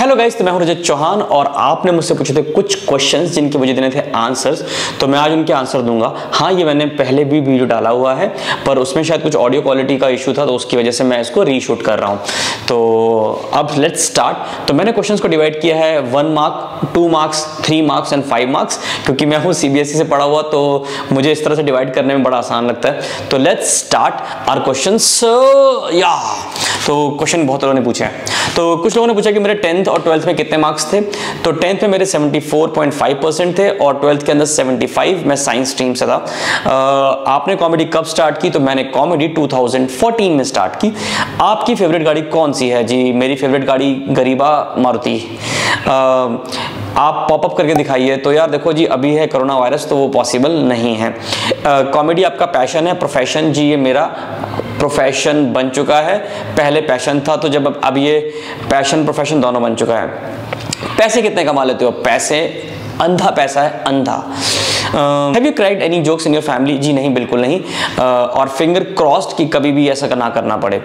Hello guys, तो मैं हूं रजत चौहान और आपने मुझसे पूछे थे कुछ क्वेश्चंस जिनके मुझे देने थे आंसर्स, तो मैं आज उनके आंसर दूंगा। हाँ, ये मैंने पहले भी वीडियो डाला हुआ है पर उसमें शायद कुछ ऑडियो क्वालिटी का इशू था, तो उसकी वजह से मैं इसको रीशूट कर रहा हूं। तो अब लेट्स स्टार्ट। तो मैंने क्वेश्चंस को डिवाइड किया है 1 mark, 2 marks, 3 marks and 5 marks, क्योंकि मैं हूँ सीबीएसई से पढ़ा हुआ तो मुझे इस तरह से डिवाइड करने में बड़ा आसान लगता है। तो लेट्स स्टार्ट आवर क्वेश्चंस। तो क्वेश्चन बहुत लोगों ने पूछे हैं। तो कुछ लोगों ने पूछा कि मेरे 10th और 12th में कितने मार्क्स थे। तो 10th में मेरे 74.5% थे और 12th के अंदर 75। मैं साइंस स्ट्रीम से था। आपने कॉमेडी कब स्टार्ट की? तो मैंने कॉमेडी 2014 में स्टार्ट की। आपकी फेवरेट गाड़ी कौन सी है? जी, मेरी फेवरेट गाड़ी गरीबा मारुति। आप पॉपअप करके दिखाइए। तो यार देखो जी, अभी है कोरोना वायरस तो वो पॉसिबल नहीं है। कॉमेडी आपका पैशन है, प्रोफेशन? जी, ये मेरा प्रोफेशन बन चुका है। पहले पैशन था, तो जब अब ये पैशन प्रोफेशन दोनों बन चुका है। पैसे कितने कमा लेते हो? पैसे अंधा पैसा है, अंधा। Have you cried any jokes in your family? जी नहीं, बिल्कुल नहीं। और फिंगर क्रॉस्ड कि कभी भी ऐसा ना करना पड़े।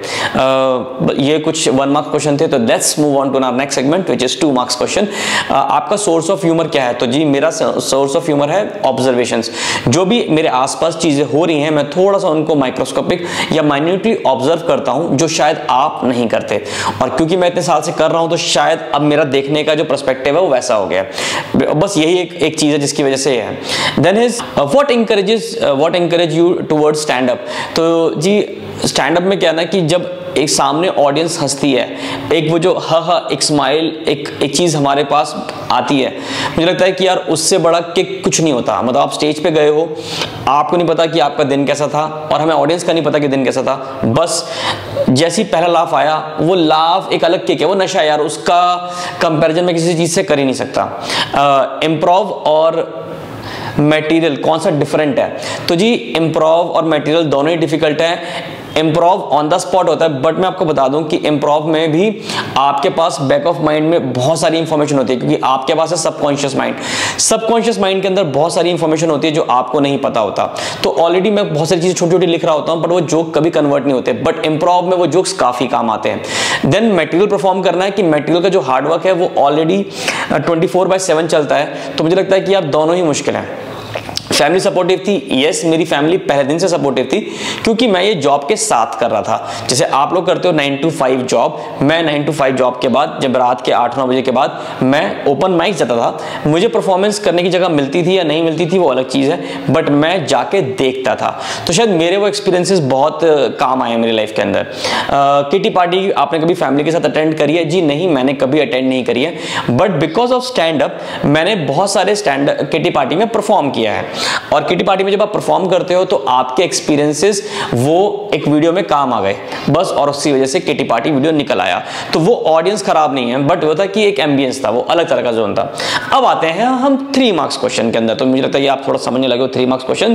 ये कुछ 1 मार्क्स क्वेश्चन थे। तो let's move on to our next segment which is 2 marks question. आपका सोर्स ऑफ ह्यूमर क्या है? तो जी, मेरा सोर्स ऑफ ह्यूमर है ऑब्जर्वेशंस। जो भी मेरे आसपास चीजें हो रही हैं, मैं थोड़ा सा उनको माइक्रोस्कोपिक या माइन्यूटली ऑब्जर्व करता हूं, जो शायद आप नहीं करते। और क्योंकि मैं इतने साल से कर रहा हूं, तो शायद अब मेरा देखने का जो पर्सपेक्टिव है वो वैसा हो गया। बस यही एक चीज है जिसकी वजह से है। Then is what encourage you towards stand up? तो जी, स्टैंड अप में क्या ना कि जब एक सामने ऑडियंस हंसती है, एक वो जो एक स्माइल, एक चीज हमारे पास आती है, मुझे लगता है कि यार उससे बड़ा किक कुछ नहीं होता। मतलब आप स्टेज पे गए हो, आपको नहीं पता कि आपका दिन कैसा था और हमें ऑडियंस का नहीं पता कि दिन कैसा था। बस जैसी पहला लाफ आया, वो लाफ एक अलग किक है, वो नशा है यार, उसका कंपैरिजन मैं किसी चीज से कर ही नहीं सकता। इम्प्रोव और मटेरियल कौन सा डिफरेंट है? तो जी, इम्प्रोव और मटेरियल दोनों ही डिफिकल्ट है। इम्प्रोव ऑन द स्पॉट होता है, बट मैं आपको बता दूं कि इम्प्रोव में भी आपके पास बैक ऑफ माइंड में बहुत सारी इंफॉर्मेशन होती है, क्योंकि आपके पास है सबकॉन्शियस माइंड। सबकॉन्शियस माइंड के अंदर बहुत सारी इंफॉर्मेशन होती है जो आपको नहीं पता होता। तो ऑलरेडी मैं बहुत सारी चीजें छोटी छोटी लिख रहा होता हूं, बट वो जोक कभी कन्वर्ट नहीं होते। बट इम्प्रोव में वो जोक्स काफी काम आते हैं। देन मटेरियल परफॉर्म करना है कि मटेरियल का जो हार्डवर्क है वो ऑलरेडी 24/7 चलता है। तो मुझे लगता है कि यार दोनों ही मुश्किल है। फैमिली सपोर्टिव थी? यस, मेरी फैमिली पहले दिन से सपोर्टिव थी, क्योंकि मैं ये जॉब के साथ कर रहा था। जैसे आप लोग करते हो 9 to 5 जॉब, मैं 9 to 5 जॉब के बाद, जब रात के 8-9 बजे के बाद मैं ओपन माइक जाता था। मुझे परफॉर्मेंस करने की जगह मिलती थी या नहीं मिलती थी वो अलग चीज है, बट मैं जाके देखता था। तो शायद मेरे वो एक्सपीरियंसेस बहुत काम आए मेरी लाइफ के अंदर। किटी पार्टी आपने कभी फैमिली के साथ अटेंड करी है? जी नहीं, मैंने कभी अटेंड नहीं करी है, but because of stand up मैंने बहुत सारे स्टैंड किटी पार्टी में परफॉर्म किया है। और किटी पार्टी में जब आप परफॉर्म करते हो तो आपके एक्सपीरियंसेस वो एक वीडियो में काम आ गए बस, और उसी वजह से किटी पार्टी वीडियो निकल आया। तो वो ऑडियंस खराब नहीं है, बट वो था कि एक एम्बियंस था, वो अलग तरह का जोन था। अब आते हैं हम 3 मार्क्स क्वेश्चन के अंदर। तो मुझे लगता है आप थोड़ा समझने लगे हो 3 मार्क्स क्वेश्चन।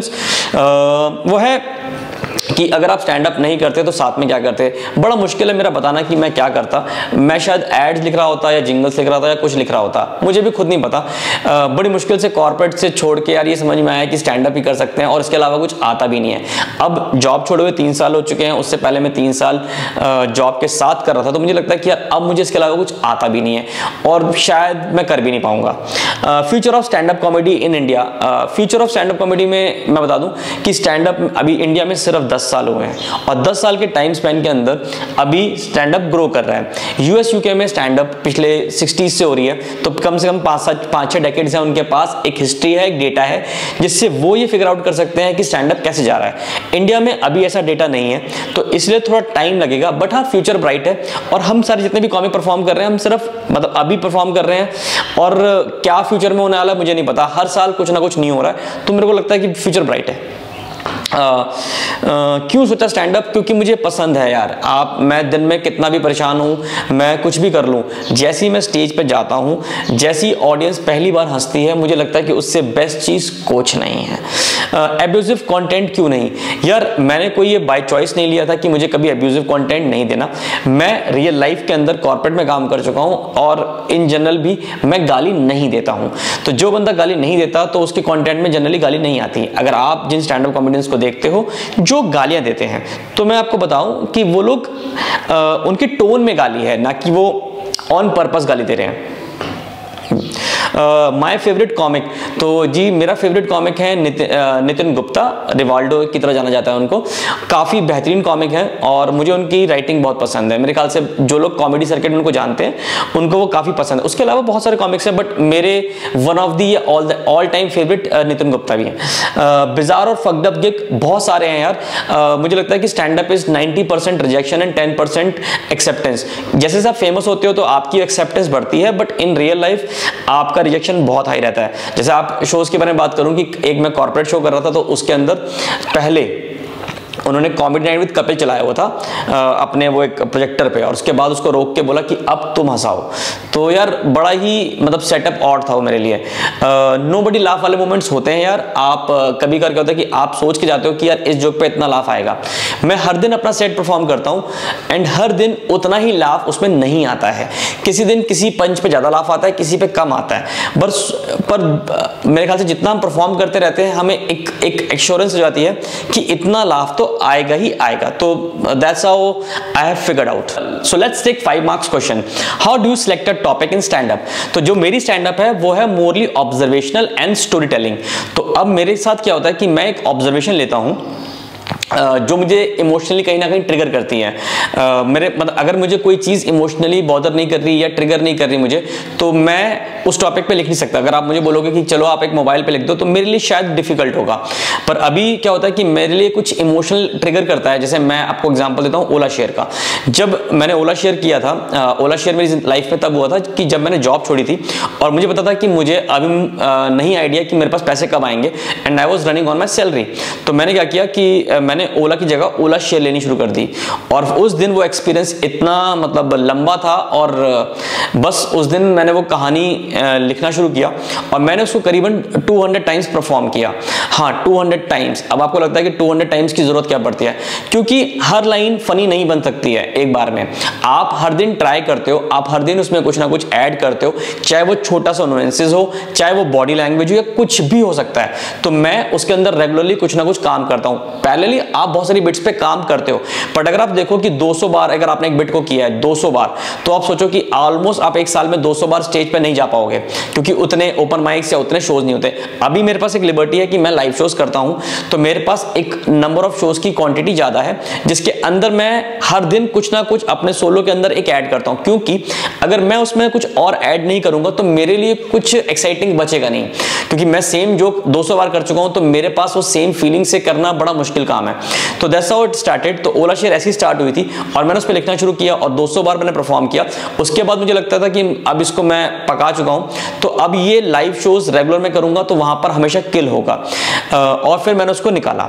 वो है कि अगर आप स्टैंड अप नहीं करते तो साथ में क्या करते। बड़ा मुश्किल है मेरा बताना कि मैं क्या करता। मैं शायद एड्स लिख रहा होता या जिंगल्स लिख रहा होता या कुछ लिख रहा होता, मुझे भी खुद नहीं पता। बड़ी मुश्किल से कॉर्पोरेट से छोड़ के यार ये समझ में आया कि स्टैंड अप ही कर सकते हैं और इसके अलावा कुछ आता भी नहीं है। अब जॉब छोड़े हुए 3 साल हो चुके हैं, उससे पहले मैं 3 साल जॉब के साथ कर रहा था। तो मुझे लगता है कि यार अब मुझे इसके अलावा कुछ आता भी नहीं है और शायद मैं कर भी नहीं पाऊंगा। Future of stand up comedy in India. Future of stand up comedy में मैं बता दूं कि स्टैंड अप अभी इंडिया में सिर्फ 10 साल हुए हैं और 10 साल के टाइम स्पैन के अंदर अभी स्टैंड अप ग्रो कर रहा है। यूएस यूके में स्टैंड अप पिछले 60s से हो रही है, तो कम से कम 5-6 डेकेड्स हैं उनके पास, एक हिस्ट्री है, एक डेटा है, जिससे वो ये फिगर आउट कर सकते हैं कि स्टैंड अप कैसे जा रहा है। इंडिया में अभी ऐसा डेटा नहीं है, तो इसलिए थोड़ा टाइम लगेगा, बट हाँ फ्यूचर ब्राइट है। और हम सारे जितने भी कॉमिक परफॉर्म कर रहे हैं, हम सिर्फ मतलब अभी परफॉर्म कर रहे हैं, और क्या फ्यूचर में होने वाला है मुझे नहीं पता। हर साल कुछ ना कुछ नहीं हो रहा है, तो मेरे को लगता है कि फ्यूचर ब्राइट है। क्यों सोचा स्टैंड अप? क्योंकि मुझे पसंद है यार। मैं दिन में कितना भी परेशान हूं, मैं कुछ भी कर लूं, जैसी मैं स्टेज पे जाता हूं, जैसी ऑडियंस पहली बार हंसती है, मुझे लगता है कि उससे बेस्ट चीज कुछ नहीं है। एब्यूजिव कंटेंट क्यों नहीं? यार मैंने कोई ये बाय चॉइस नहीं लिया था कि मुझे कभी एब्यूजिव कंटेंट नहीं देना। मैं रियल लाइफ के अंदर कॉर्पोरेट में काम कर चुका हूं और इन जनरल भी मैं गाली नहीं देता हूं। तो जो बंदा गाली नहीं देता तो उसके कंटेंट में जनरली गाली नहीं आती। अगर आप जिन स्टैंड अप कॉमेडियंस को देखते हो जो गालियां देते हैं, तो मैं आपको बताऊं कि वो लोग उनके टोन में गाली है, ना कि वो ऑन पर्पस गाली दे रहे हैं। माय फेवरेट कॉमिक, तो जी मेरा फेवरेट कॉमिक है नितिन गुप्ता, रिवाल्डो की तरह जाना जाता है उनको। काफ़ी बेहतरीन कॉमिक है और मुझे उनकी राइटिंग बहुत पसंद है। मेरे ख्याल से जो लोग कॉमेडी सर्किट में उनको जानते हैं उनको वो काफ़ी पसंद है। उसके अलावा बहुत सारे कॉमिक्स हैं, बट मेरे one of the all time favourite Nitin Gupta भी हैं। बिजार और फक्ड अप गिग बहुत सारे हैं यार। मुझे लगता है कि stand up is 90% rejection and 10% acceptance. जैसे जैसे आप फेमस होते हो तो आपकी एक्सेप्टेंस बढ़ती है, बट इन रियल लाइफ आपका रिजेक्शन बहुत हाई रहता है। जैसे आप शोज के बारे में बात करूं कि एक मैं कॉर्पोरेट शो कर रहा था, तो उसके अंदर पहले उन्होंने कॉमेडी नाइट विद कपिल चलाया हुआ था अपने वो एक प्रोजेक्टर पे, और उसके बाद उसको रोक के बोला कि अब तुम हंसाओ। तो यार बड़ा ही मतलब सेटअप ऑड था वो मेरे लिए। नोबडी लाफ वाले मोमेंट्स होते हैं यार। आप कभी करके होता है कि आप सोच के जाते हो कि यार इस जोक पे इतना लाफ आएगा। मैं हर दिन अपना सेट परफॉर्म करता हूँ एंड हर दिन उतना ही लाफ उसमें नहीं आता है। किसी दिन किसी पंच पे ज़्यादा लाफ आता है, किसी पे कम आता है। बस पर मेरे ख्याल से जितना हम परफॉर्म करते रहते हैं हमें एक एश्योरेंस हो जाती है कि इतना लाफ तो आएगा ही आएगा। तो that's how I have figured out. So let's take 5 marks question. How do you select a topic in stand up? तो जो मेरी स्टैंड अप है वो है morally observational and story telling. तो अब मेरे साथ क्या होता है कि मैं एक ऑब्जर्वेशन लेता हूं जो मुझे इमोशनली कहीं ना कहीं ट्रिगर करती है। मेरे मतलब अगर मुझे कोई चीज़ इमोशनली बॉदर नहीं कर रही या ट्रिगर नहीं कर रही मुझे, तो मैं उस टॉपिक पे लिख नहीं सकता। अगर आप मुझे बोलोगे कि चलो आप एक मोबाइल पे लिख दो, तो मेरे लिए शायद डिफिकल्ट होगा। पर अभी क्या होता है कि मेरे लिए कुछ इमोशनल ट्रिगर करता है। जैसे मैं आपको एग्जाम्पल देता हूँ ओला शेयर का। जब मैंने ओला शेयर किया था, ओला शेयर मेरी लाइफ में तब हुआ था कि जब मैंने जॉब छोड़ी थी और मुझे पता था कि मुझे अभी नहीं आइडिया कि मेरे पास पैसे कब आएंगे, and I was running on my salary. तो मैंने क्या किया कि मैंने ओला की जगह ओला शेयर लेनी शुरू कर दी। और उस दिन वो एक्सपीरियंस इतना मतलब लंबा था, और बस उस दिन मैंने वो कहानी लिखना शुरू किया और मैंने उसको करीबन 200 टाइम्स परफॉर्म किया। हाँ, 200 टाइम्स। अब आपको लगता है कि 200 टाइम्स की जरूरत क्या पड़ती है, क्योंकि हर लाइन फनी नहीं बन सकती है एक बार में। आप हर दिन ट्राई करते हो, आप हर दिन उसमें कुछ ना कुछ ऐड करते हो, चाहे वो छोटा सा नुएंसेस हो, चाहे वो बॉडी लैंग्वेज हो, या कुछ भी हो सकता है। तो मैं उसके अंदर रेगुलरली कुछ ना कुछ काम करता हूँ। पैरेलली आप बहुत सारी बिट्स पे काम करते हो, बट अगर आप देखो कि 200 बार अगर आपने एक बिट को किया है 200 बार, तो आप सोचो कि ऑलमोस्ट आप एक साल में 200 बार स्टेज पे नहीं जा पाओगे, क्योंकि उतने ओपन माइक्स या उतने शोज नहीं होते। अभी मेरे पास एक लिबर्टी है कि मैं लाइव शोज करता हूं, तो मेरे पास एक नंबर ऑफ शोज की क्वांटिटी ज्यादा है, जिसके अंदर मैं हर दिन कुछ ना कुछ अपने सोलो के अंदर एक ऐड करता हूं। क्योंकि अगर मैं उसमें कुछ और ऐड नहीं करूंगा तो मेरे लिए कुछ एक्साइटिंग बचेगा नहीं, क्योंकि मैं सेम जोक 200 बार कर चुका हूं, तो मेरे पास वो सेम फीलिंग से करना बड़ा मुश्किल काम है। तो दैट्स हाउ इट स्टार्टेड। तो ओला शेयर ऐसी स्टार्ट हुई थी और मैंने उस पर लिखना शुरू किया और 200 बार मैंने परफॉर्म किया। उसके बाद मुझे लगता था कि अब इसको मैं पका चुका हूं, तो अब ये लाइव शोज रेगुलर में करूंगा तो वहां पर हमेशा किल होगा। और फिर मैंने उसको निकाला।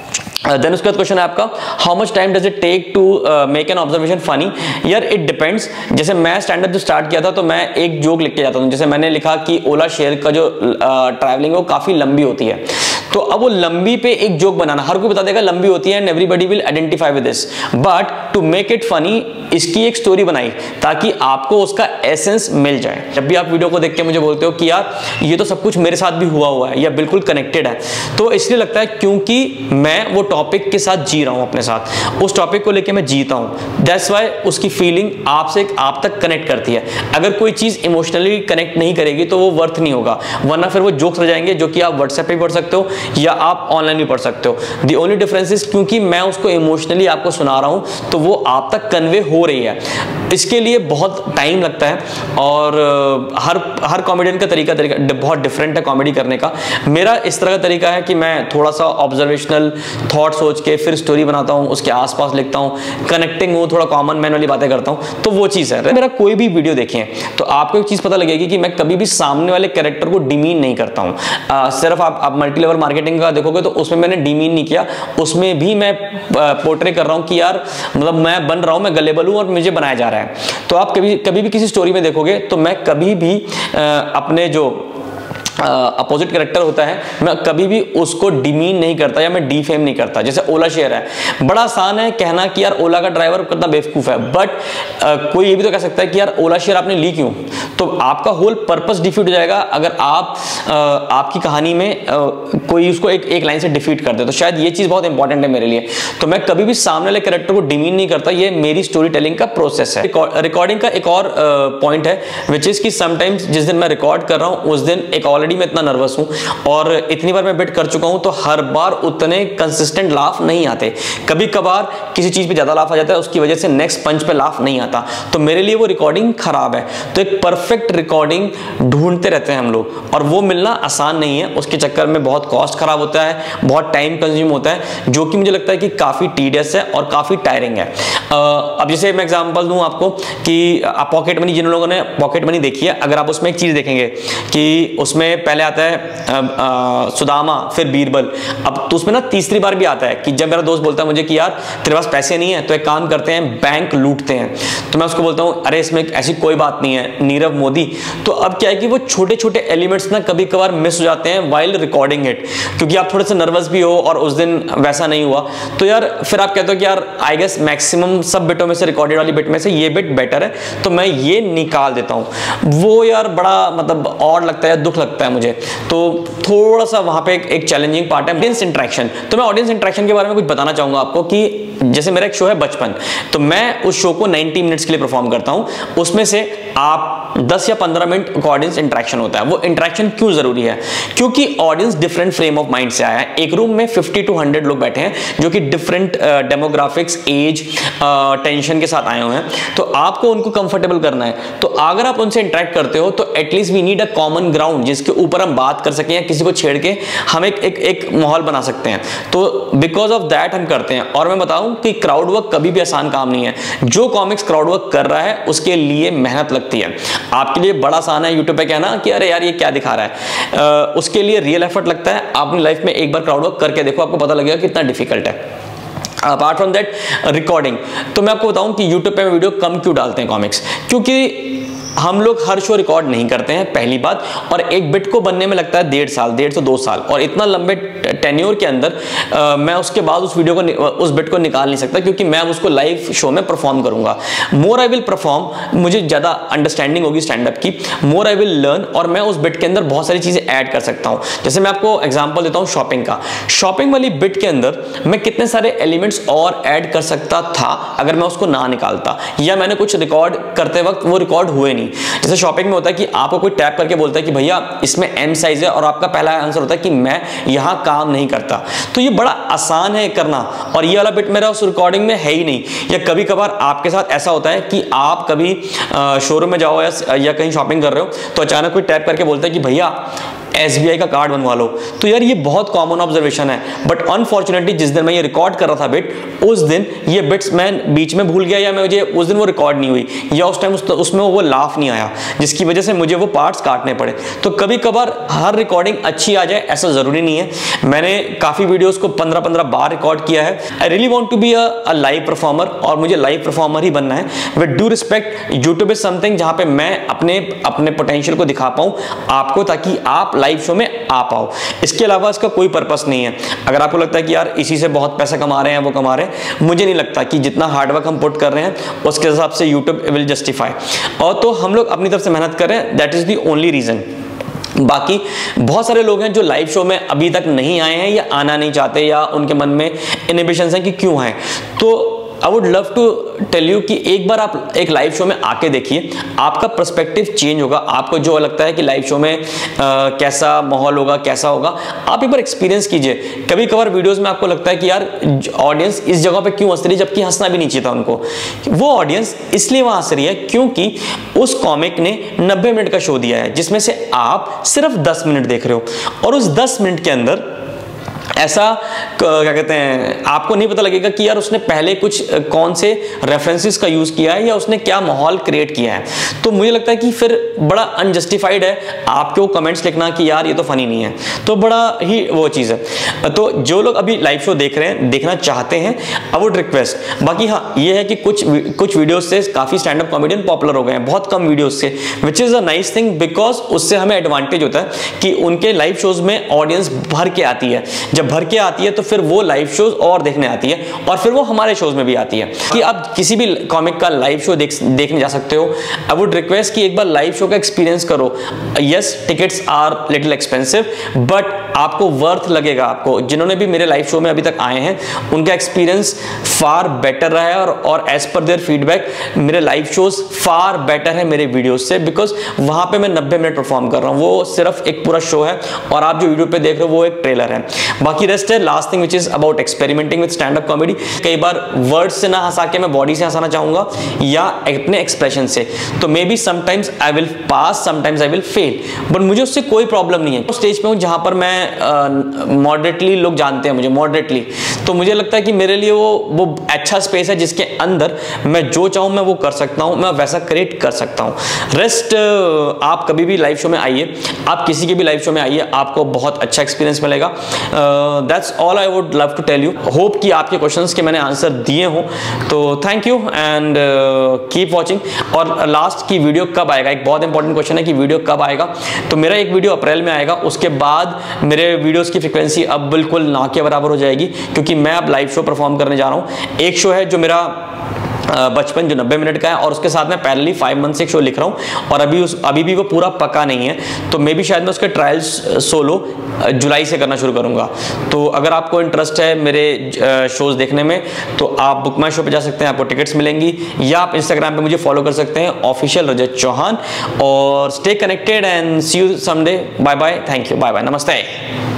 देन उसके बाद क्वेश्चन है आपका, how much time does it take to make an observation funny? यार इट डिपेंड्स। जैसे मैं स्टैंड अप जो स्टार्ट किया था तो मैं एक जोक लिख के जाता हूँ। जैसे मैंने लिखा कि ओला शेयर का जो ट्रैवलिंग है वो काफी लंबी होती है, तो अब वो लंबी पे एक जोक बनाना, हर कोई बता देगा लंबी होती है and everybody will identify with this, but to make it funny इसकी एक स्टोरी बनाई ताकि आपको उसका एसेंस मिल जाए। जब भी आप वीडियो को देख के मुझे बोलते हो कि यार ये तो सब कुछ मेरे साथ भी हुआ है या बिल्कुल कनेक्टेड है, तो इसलिए लगता है क्योंकि मैं वो टॉपिक के साथ जी रहा हूं, अपने साथ उस टॉपिक को लेके मैं जीता हूं। दैट्स व्हाई उसकी फीलिंग आपसे आप तक कनेक्ट करती है। अगर कोई चीज इमोशनली कनेक्ट नहीं करेगी तो वो वर्थ नहीं होगा, वरना फिर वो जोक्स रह जाएंगे जो कि आप व्हाट्सएप पे पढ़ सकते हो या आप ऑनलाइन भी पढ़ सकते हो। द ओनली डिफरेंस इज क्योंकि मैं उसको इमोशनली आपको सुना रहा हूं तो वो आप तक कन्वे हो रही है। इसके लिए बहुत टाइम लगता है और हर कॉमेडियन का तरीका बहुत डिफरेंट है कॉमेडी करने का। मेरा इस तरह का तरीका है कि मैं थोड़ा सा ऑब्जर्वेशनल थॉट सोच के फिर स्टोरी बनाता हूं, उसके आसपास लिखता हूं, कनेक्टिंग हूं, थोड़ा कॉमन मैन वाली बातें करता हूं, तो वो चीज़ है। मेरा कोई भी वीडियो देखें तो आपको एक चीज़ पता लगेगी कि मैं कभी भी सामने वाले कैरेक्टर को डिमीन नहीं करता हूं। सिर्फ आप मल्टी लेवल मार्केटिंग का देखोगे तो उसमें मैंने डिमीन नहीं किया, उसमें भी मैं पोर्ट्रे कर रहा हूं कि यार मतलब मैं बन रहा हूं, मैं गलेबल हूं और मुझे बनाया जा रहा है। तो आप कभी भी किसी स्टोरी में देखोगे तो मैं कभी भी अपने जो अपोजिट कैरेक्टर होता है, मैं कभी भी उसको डिमीन नहीं करता या मैं डिफेम नहीं करता। जैसे ओला शेयर है, बड़ा आसान है कहना कि यार ओला का ड्राइवर कितना बेवकूफ है, बट कोई ये भी तो कह सकता है कि यार ओला शेयर आपने ली क्यों, तो आपका होल पर्पस डिफीट हो जाएगा अगर आप आपकी कहानी में कोई उसको एक लाइन से डिफीट कर दे। तो शायद ये चीज बहुत इंपॉर्टेंट है मेरे लिए। तो मैं कभी भी सामने वाले कैरेक्टर को डिमीन नहीं करता, ये मेरी स्टोरी टेलिंग का प्रोसेस है। रिकॉर्डिंग का एक और पॉइंट है विच इज कि समटाइम्स जिस दिन मैं रिकॉर्ड कर रहा हूं उस दिन एक ऑलरेडी मैं इतना नर्वस हूं और इतनी बार मैं बिट कर चुका हूं, तो हर बार उतने कंसिस्टेंट लाफ नहीं आते। कभी कभार किसी चीज पे ज्यादा लाफ आ जाता है, उसकी वजह से नेक्स्ट पंच पे लाफ नहीं आता, तो मेरे लिए वो रिकॉर्डिंग खराब है। तो एक परफेक्ट रिकॉर्डिंग ढूंढते रहते हैं हम लोग, और वो मिलना आसान नहीं है। उसके चक्कर में बहुत कॉस्ट खराब होता है, बहुत टाइम कंज्यूम होता है, जो कि मुझे लगता है कि काफी टीडियस है और काफी टायरिंग है। अब जैसे मैं एग्जांपल दूं आपको कि पॉकेट मनी, जिन लोगों ने पॉकेट मनी देखी है, अगर आप उसमें एक चीज देखेंगे कि उसमें पहले आता है सुदामा, फिर बीरबल। अब तो उसमें ना तीसरी बार भी आता है कि जब मेरा दोस्त बोलता है मुझे कि यार तेरे पास पैसे नहीं है तो एक काम करते हैं, बैंक लूटते हैं, तो मैं उसको बोलता हूं अरे इसमें ऐसी कोई बात नहीं है, नीरव मोदी। तो अब क्या है कि वो छोटे छोटे एलिमेंट्स ना कभी कभार मिस हो जाते हैं वाइल रिकॉर्डिंग इट, क्योंकि आप थोड़े से नर्वस भी हो और उस दिन वैसा नहीं हुआ, तो यार फिर आप कहते हो कि यार आई गेस मैक्सिमम सब बिटों में से, रिकॉर्डेड वाली बिट में से ये बिट बेटर है, तो मैं ये निकाल देता हूं। वो यार बड़ा मतलब ऑड लगता है, दुख लगता है मुझे, तो थोड़ा सा वहां पे एक चैलेंजिंग पार्ट है ऑडियंस इंटरेक्शन। तो मैं ऑडियंस इंटरेक्शन के बारे में कुछ बताना चाहूंगा आपको कि जैसे मेरा एक शो है बचपन, तो मैं उस शो को 90 मिनट्स के लिए परफॉर्म करता हूं, उसमें से आप 10 या 15 मिनट का ऑडियंस इंटरेक्शन होता है। वो इंटरेक्शन क्यों जरूरी है? क्योंकि audience different frame of mind से आया है। एक रूम में 50 to 100 लोग बैठे हैं जो कि डिफरेंट डेमोग्राफिक्स, एज, टेंशन के साथ आए हुए हैं, तो आपको उनको कंफर्टेबल करना है। तो अगर आप उनसे इंटरेक्ट करते हो तो at least we need a common ground जिसके ऊपर हम बात कर सकें या किसी को छेड़ के हम एक माहौल बना सकते हैं। तो बिकॉज ऑफ दैट हम करते हैं। और मैं बताऊं कि क्राउड वर्क कभी भी आसान काम नहीं है। जो कॉमिक्स क्राउड वर्क कर रहा है उसके लिए मेहनत लगती है। आपके लिए बड़ा आसान है यूट्यूब पे कहना कि अरे यार ये क्या दिखा रहा है, उसके लिए रियल एफर्ट लगता है। आप अपनी लाइफ में एक बार क्राउड वर्क करके देखो, आपको पता लगेगा कितना डिफिकल्ट है। अपार्ट फ्रॉम दैट रिकॉर्डिंग, तो मैं आपको बताऊं कि यूट्यूब पे मैं वीडियो कम क्यों डालते हैं कॉमिक्स, क्योंकि हम लोग हर शो रिकॉर्ड नहीं करते हैं, पहली बात, और एक बिट को बनने में लगता है 1.5 साल, 1.5 से 2 साल, और इतना लंबे टेन्योर के अंदर मैं उसके बाद उस वीडियो को, उस बिट को निकाल नहीं सकता, क्योंकि मैं उसको लाइव शो में परफॉर्म करूंगा। मोर आई विल परफॉर्म, मुझे ज्यादा अंडरस्टैंडिंग होगी स्टैंड अप की, मोर आई विल लर्न, और मैं उस बिट के अंदर बहुत सारी चीजें ऐड कर सकता हूं। जैसे मैं आपको एग्जांपल देता हूं शॉपिंग का। शॉपिंग वाली बिट के अंदर मैं कितने सारे एलिमेंट्स और ऐड कर सकता था अगर मैं उसको ना निकालता, या मैंने कुछ रिकॉर्ड करते वक्त वो रिकॉर्ड हुए नहीं। जैसे शॉपिंग में होता है कि आपको कोई टैप करके बोलता है कि भैया इसमें एम साइज है, और आपका पहला आंसर होता है कि मैं यहां काम नहीं करता। तो ये बड़ा आसान है करना, और ये वाला बिट मेरा उस रिकॉर्डिंग में है ही नहीं। या कभी कभार आपके साथ ऐसा होता है कि आप कभी शोरूम में जाओ या कहीं शॉपिंग कर रहे हो, तो अचानक कोई टैप करके बोलता है कि भैया SBI का कार्ड बनवा लो। तो यार ये बहुत कॉमन ऑब्जर्वेशन है, बट अनफॉर्चुनेटली जिस दिन मैं ये रिकॉर्ड कर रहा था बिट, उस दिन ये बिट्स मैं बीच में भूल गया, या मुझे उस दिन वो रिकॉर्ड नहीं हुई, या उस टाइम उसमें वो लाफ नहीं आया, जिसकी वजह से मुझे वो पार्ट्स काटने पड़े। तो कभी कभार हर रिकॉर्डिंग अच्छी आ जाए ऐसा जरूरी नहीं है। मैंने काफी वीडियोस को 15-15 बार रिकॉर्ड किया है। I really want to be a live performer, और मुझे लाइव परफॉर्मर ही बनना है। With due respect, YouTube is something जहां पे मैं अपने पोटेंशियल को दिखा पाऊं आपको, ताकि आप लाइव शो में आ पाओ। इसके अलावा इसका कोई पर्पस नहीं है। अगर आपको लगता है कि यार इसी से बहुत पैसा कमा रहे हैं, वो कमा रहे हैं, मुझे नहीं लगता कि जितना हार्डवर्क हम पुट कर रहे हैं उसके हिसाब से यूट्यूब विल जस्टिफाई। और तो हम लोग अपनी तरफ से मेहनत कर रहे हैं, that is the only reason. बाकी बहुत सारे लोग हैं जो लाइव शो में अभी तक नहीं आए हैं, या आना नहीं चाहते, या उनके मन में इनहिबिशंस हैं कि क्यों आए। तो I would love to tell you कि एक बार आप एक लाइव शो में आके देखिए, आपका पर्सपेक्टिव चेंज होगा। आपको जो लगता है कि लाइव शो में कैसा माहौल होगा, कैसा होगा, आप एक बार एक्सपीरियंस कीजिए। कभी कभार वीडियोस में आपको लगता है कि यार ऑडियंस इस जगह पे क्यों हंस रही है, जबकि हंसना भी नहीं चाहिए था उनको। वो ऑडियंस इसलिए वहां हंस रही है क्योंकि उस कॉमिक ने 90 मिनट का शो दिया है, जिसमें से आप सिर्फ 10 मिनट देख रहे हो, और उस 10 मिनट के अंदर ऐसा क्या कहते हैं, आपको नहीं पता लगेगा कि यार उसने पहले कुछ कौन से रेफरेंसेस का यूज किया है या उसने क्या माहौल क्रिएट किया है। तो मुझे लगता है कि फिर बड़ा अनजस्टिफाइड है आपके वो कमेंट्स लिखना कि यार ये तो फनी नहीं है, तो बड़ा ही वो चीज़ है। तो जो लोग अभी लाइव शो देख रहे हैं, देखना चाहते हैं, आई वुड रिक्वेस्ट, बाकी हाँ ये है कि कुछ वीडियोस से काफ़ी स्टैंड अप कॉमेडियन पॉपुलर हो गए हैं, बहुत कम वीडियोस से, which is a nice thing, because उससे हमें एडवांटेज होता है कि उनके लाइव शोज में ऑडियंस भर के आती है। जब भर के आती है तो फिर वो लाइव शोज और देखने आती है और फिर वो हमारे शोज में भी आती है कि आप किसी भी कॉमिक का लाइव शो देखने जा सकते हो। आई वुड रिक्वेस्ट कि एक बार लाइव शो का एक्सपीरियंस करो। Yes, tickets are little expensive, but आपको वर्थ लगेगा। आपको जिन्होंने भी मेरे लाइव शो में अभी तक आए हैं उनका एक्सपीरियंस फार बेटर रहा है और एज पर देयर फीडबैक मेरे लाइव शोज फार बेटर है मेरे वीडियोस से, बिकॉज वहां पे मैं 90 मिनट परफॉर्म कर रहा हूं, वो सिर्फ एक पूरा शो है और आप जो वीडियो पे देख रहे हो वो एक ट्रेलर है। बाकी रेस्ट है last thing which is about experimenting with stand up comedy. कई बार वर्ड से ना हंसा के मैं बॉडी से हंसाना चाहूंगा या अपने एक्सप्रेशन से, तो maybe sometimes I will pass, sometimes I will fail, but मुझे उससे कोई प्रॉब्लम नहीं है। स्टेज पे हूं जहां पर मैं मॉडरेटली लोग जानते हैं मुझे मॉडरेटली, तो मुझे लगता है कि मेरे लिए वो अच्छा स्पेस है जिसके अंदर मैं जो चाहूं मैं वो कर सकता हूं, मैं वैसा क्रिएट कर सकता हूं। रेस्ट आप कभी भी लाइव शो में आइए, आप किसी के भी लाइव शो में आइए, आपको बहुत अच्छा एक्सपीरियंस मिलेगा। That's all I would love to tell you. Hope कि आपके क्वेश्चंस के मैंने आंसर दिए हों, तो thank you and keep watching. और लास्ट की वीडियो कब आएगा, एक बहुत इंपॉर्टेंट क्वेश्चन है कि वीडियो कब आएगा। तो मेरा एक वीडियो अप्रैल में आएगा, उसके बाद मेरे वीडियोस की फ्रीक्वेंसी अब बिल्कुल ना के बराबर हो जाएगी, क्योंकि मैं अब लाइव शो परफॉर्म करने जा रहा हूँ। एक शो है जो मेरा बचपन जो 90 मिनट का है, और उसके साथ मैं पैरेलली 5 मंथ से एक शो लिख रहा हूँ और अभी भी वो पूरा पका नहीं है, तो मे भी शायद मैं उसके ट्रायल्स सोलो जुलाई से करना शुरू करूँगा। तो अगर आपको इंटरेस्ट है मेरे शोज देखने में तो आप बुक माई शो पे जा सकते हैं, आपको टिकट्स मिलेंगी, या आप इंस्टाग्राम पे मुझे फॉलो कर सकते हैं ऑफिशियल रजत चौहान। और stay connected and see you someday. Bye bye, thank you, bye bye, नमस्ते।